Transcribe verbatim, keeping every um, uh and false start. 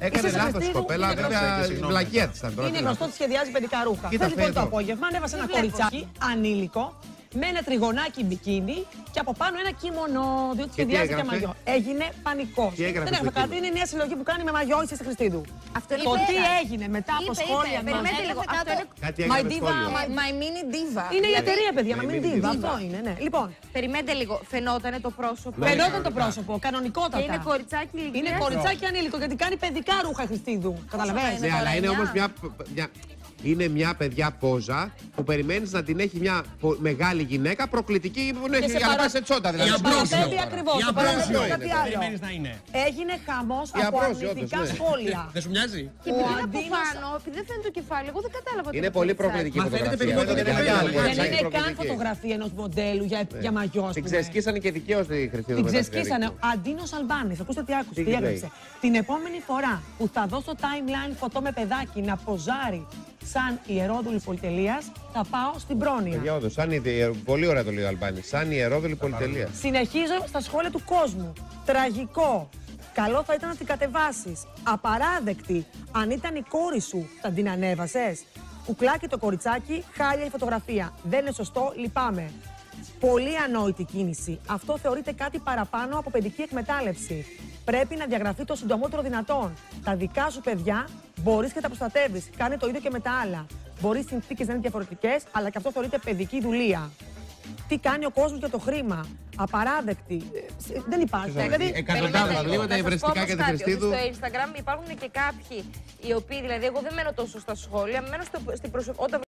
Έκανε λάθος κοπέλα, βέβαια βλακεία της ήταν. Είναι γνωστό ότι σχεδιάζει παιδικά ρούχα. Χθες λοιπόν το απόγευμα ανέβασε ένα κοριτσάκι ανήλικο με ένα τριγωνάκι μπικίνι και από πάνω ένα κίμωνο, διότι σχεδιάζει και μαγιό. Έγινε πανικός. Δεν έχουμε κάτι, είναι μια συλλογή που κάνει με μαγιό η Σύστη Χριστίδου. Αυτό το τι έγινε μετά από σχόλια. Περιμένετε λίγο. My Diva, My Mini Diva. είναι η εταιρεία, παιδιά, My Mini Diva. Αυτό είναι, ναι. Λοιπόν, περιμένετε λίγο. Φαινότανε το πρόσωπο. φαινόταν το πρόσωπο, κανονικότατα. Και είναι κοριτσάκι ηλικία. Είναι κοριτσάκι ανήλικο γιατί κάνει παιδικά ρούχα Χριστίδου. Καταλαβαίνετε. Ναι, αλλά είναι όμως μια. Είναι μια παιδιά πόζα που περιμένεις να την έχει μια μεγάλη γυναίκα προκλητική που έχει για να πάει σε τσόντα. Δηλαδή. Για παραπέμπει ακριβώς. Για παραπέμπει είναι. κάτι άλλο. Περιμένεις να είναι. Έγινε χαμός από αρνητικά σχόλια. Δεν σου μοιάζει? Και επειδή είναι από πάνω, επειδή δεν φαίνεται το κεφάλι, εγώ δεν κατάλαβα. Είναι πολύ προκλητική φωτογραφία. Δεν είναι καν φωτογραφία ενός μοντέλου για μαγιό. Την ξεσκίσανε και δικαίως τη Χριστίδου. Την ξεσκίσανε. Αντίνος Αλμπάνης, ακούστε τι άκουσε, τι έγραψε. Την επόμενη φορά που θα δω στο timeline φωτό με παιδάκι να ποζάρει σαν ιερόδουλη πολυτελείας, θα πάω στην πρόνοια. Για όντως, σαν η... πολύ ωραία το λέει ο Αλμπάνης. Σαν ιερόδουλη πολυτελείας. Συνεχίζω στα σχόλια του κόσμου. Τραγικό. Καλό θα ήταν να την κατεβάσεις. Απαράδεκτη. Αν ήταν η κόρη σου, θα την ανέβασες. Κουκλάκι το κοριτσάκι, χάλια η φωτογραφία. Δεν είναι σωστό, λυπάμαι. Πολύ ανόητη κίνηση. Αυτό θεωρείται κάτι παραπάνω από παιδική εκμετάλλευση. Πρέπει να διαγραφεί το συντομότερο δυνατόν. Τα δικά σου παιδιά μπορείς και τα προστατεύεις. Κάνε το ίδιο και με τα άλλα. Μπορεί οι συνθήκες να είναι διαφορετικές, αλλά και αυτό θεωρείται παιδική δουλεία. Τι κάνει ο κόσμος για το χρήμα. Απαράδεκτη. Δεν υπάρχει. Δηλαδή, εκατοντάδες βήματα υβριστικά και τη Χριστίδου. Στο Instagram υπάρχουν και κάποιοι οι οποίοι, δηλαδή, εγώ δεν μένω τόσο στα σχόλια, μένω στο, στην προσωπ... όταν